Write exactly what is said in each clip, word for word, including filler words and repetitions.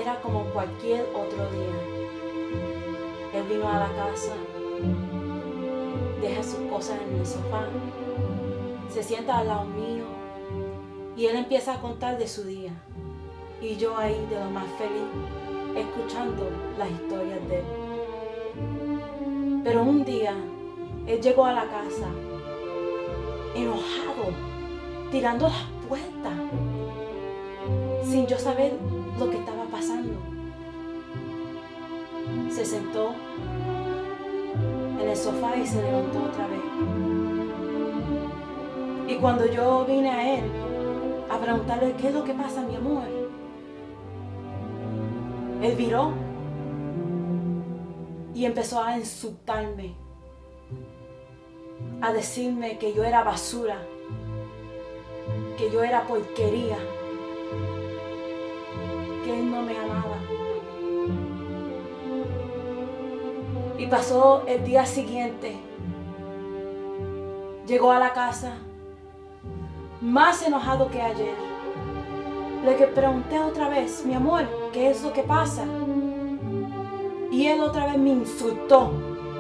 era como cualquier otro día. Él vino a la casa, deja sus cosas en el sofá, se sienta al lado mío y él empieza a contar de su día. Y yo ahí de lo más feliz, escuchando las historias de él. Pero un día, él llegó a la casa, enojado, tirando las puertas, sin yo saber lo que estaba pasando. Se sentó en el sofá y se levantó otra vez. Y cuando yo vine a él a preguntarle qué es lo que pasa, mi amor, él viró y empezó a insultarme, a decirme que yo era basura, que yo era porquería, que él no me amaba. Y pasó el día siguiente, llegó a la casa más enojado que ayer. Le pregunté otra vez, mi amor, ¿qué es lo que pasa? Y él otra vez me insultó.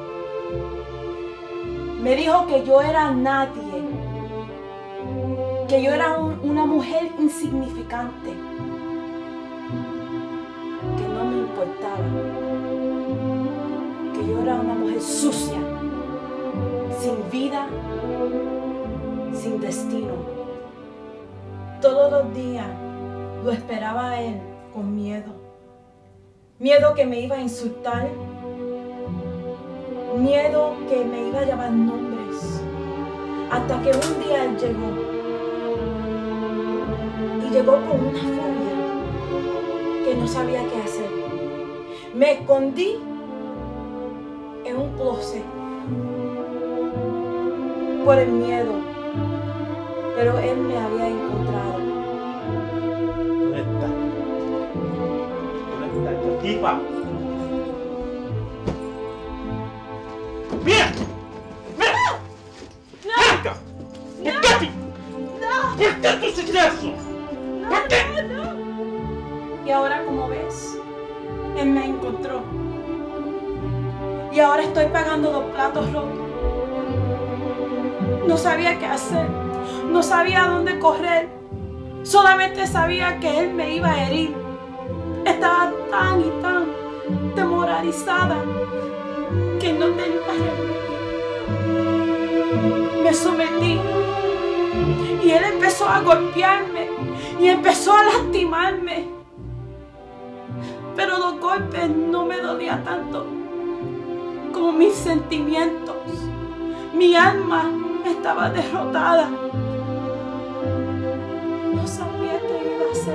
Me dijo que yo era nadie, que yo era un, una mujer insignificante, que no me importaba, que yo era una mujer sucia, sin vida, sin destino. Todos los días lo esperaba a él con miedo. Miedo que me iba a insultar. Miedo que me iba a llamar nombres. Hasta que un día él llegó. Y llegó con una fobia que no sabía qué hacer. Me escondí en un closet por el miedo. Pero él me había encontrado. ¿Dónde está? ¿Dónde está esta tipa? ¡Mira! ¡Mira! ¡No! ¡Ven acá! ¡No! ¿Por qué a ti? ¡No! ¿Por qué tú hiciste eso? No, ¿Por qué? no, no. Y ahora, como ves, él me encontró. Y ahora estoy pagando los platos rotos. No sabía qué hacer. No sabía a dónde correr. Solamente sabía que él me iba a herir. Estaba tan y tan demoralizada que no tenía remedio. Me sometí. Y él empezó a golpearme. Y empezó a lastimarme. Pero los golpes no me dolían tanto como mis sentimientos. Mi alma estaba derrotada. No sabía qué iba a hacer.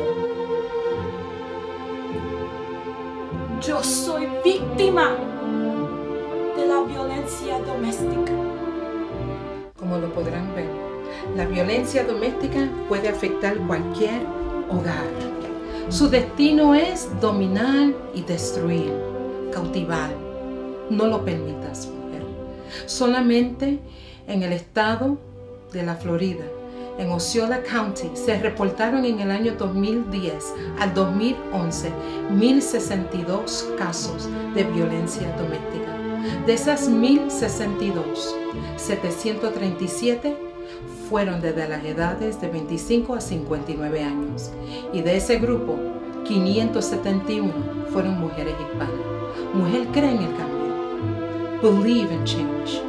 Yo soy víctima de la violencia doméstica. Como lo podrán ver, la violencia doméstica puede afectar cualquier hogar. Su destino es dominar y destruir, cautivar. No lo permitas, mujer. Solamente en el estado de la Florida, en Osceola County, se reportaron en el año dos mil diez al dos mil once mil sesenta y dos casos de violencia doméstica. De esas mil sesenta y dos, setecientos treinta y siete fueron desde las edades de veinticinco a cincuenta y nueve años. Y de ese grupo, quinientos setenta y uno fueron mujeres hispanas. Mujer cree en el cambio. Believe in change.